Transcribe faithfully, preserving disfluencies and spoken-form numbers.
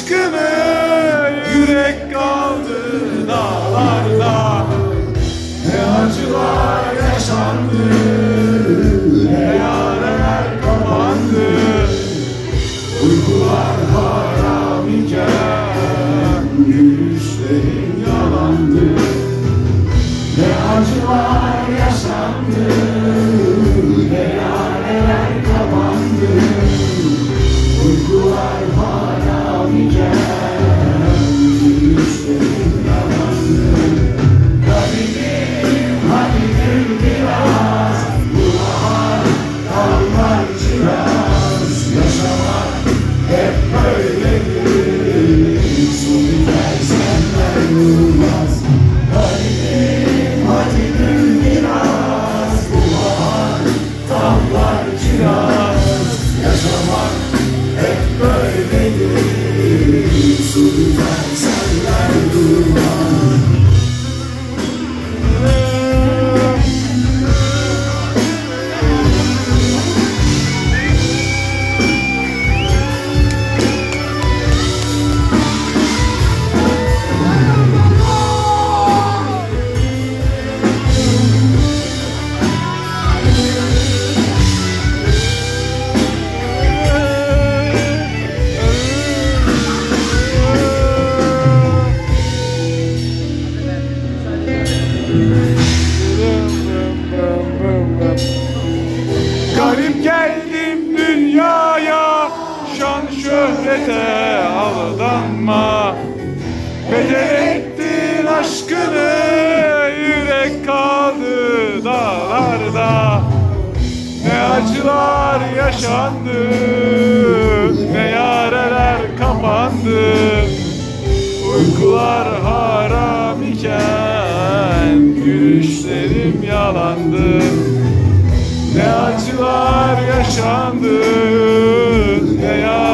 aşkını, yürek kaldı dağlarda. Ne acılar yaşandı, ne yareler kapandı. Uykular haram iken gülüşlerin yalandı. Ne acılar yaşandı, ne yareler kapandı. Uykular haram iken gülüşlerin yalandı. Garibim hadi gül biraz, bu bahar dallar ciraz. Yaşamak hep böyledir, su biter senden durmaz. Garibim hadi gül biraz, bu bahar dallar ciraz. Yaşamak hep böyledir, su biter senden durmaz. Garip geldim dünyaya, şan şöhrete aldanma. Bedel ettin aşkını, yürek kaldı dağlarda. Ne acılar yaşandı, ne yareler kapandı. Uykular haram iken gülüşlerim yalandı. Ne acılar yaşandı, ne